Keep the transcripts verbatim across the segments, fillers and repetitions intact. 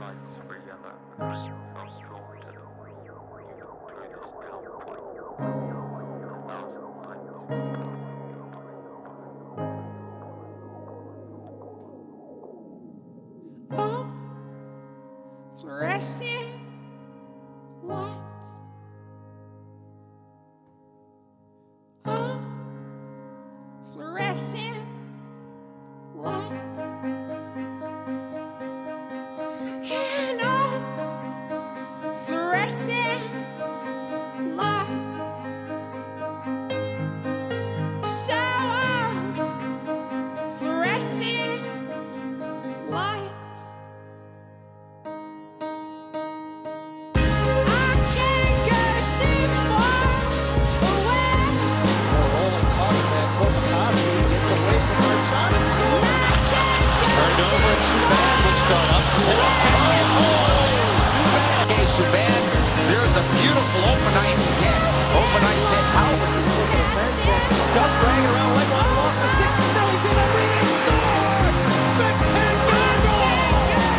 Oh, fluorescent lights. Oh, fluorescent lights. And oh, fluorescent lights. So oh, fluorescent lights. Subban, there's a beautiful open ice hit. Open ice hit out. Gus dragging around leg one, lost the stick. Now he's in a leading score. Spectacular goal.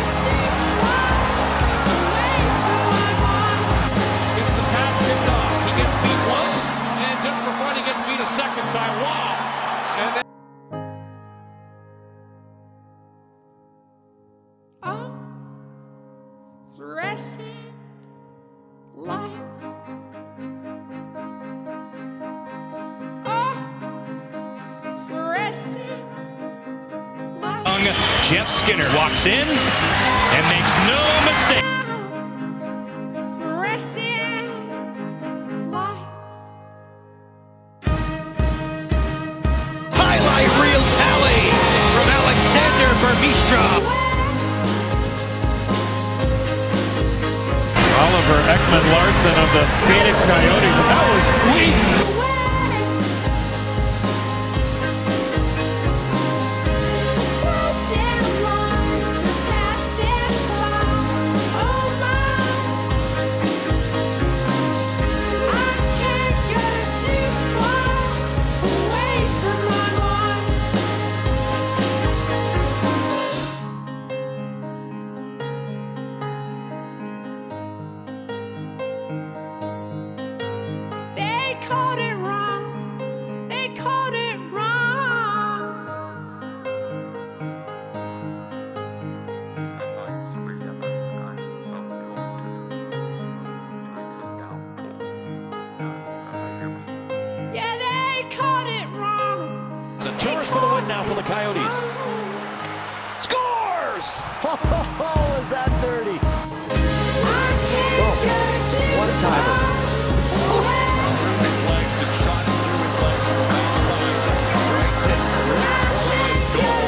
Gets the pass picked off. He gets beat once, and just for fun, he gets beat a second time. Wow. And then Oh, fluorescent lights. Oh, fluorescent lights. Jeff Skinner walks in and makes no mistake. Oh, fluorescent lights. Highlight reel tally from Alexander Burmistra. Oliver Ekman-Larsson of the Phoenix Coyotes. That was sweet. They called it wrong. They called it wrong. Yeah, they called it wrong. it's a chance for the win now for the Coyotes. Scores! Oh, is that dirty? I can't get too What a timer. His legs and shot it through his legs from the backside. Right hit. Always goal.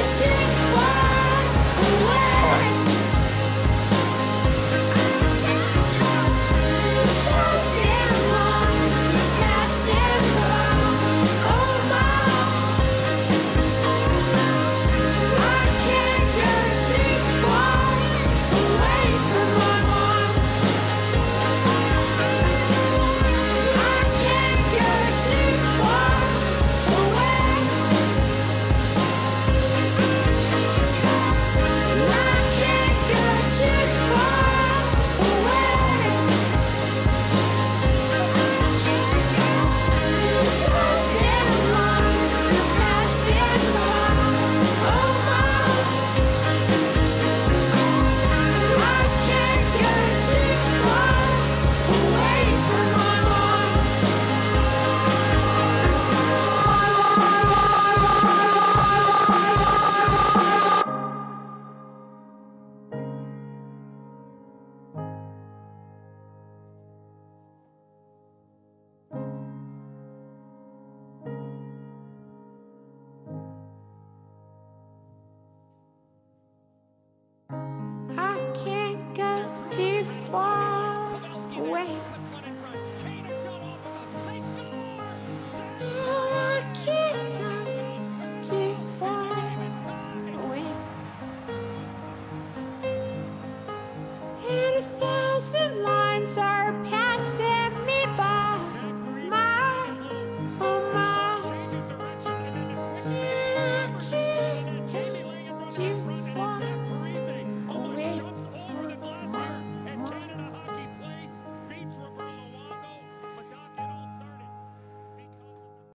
too far.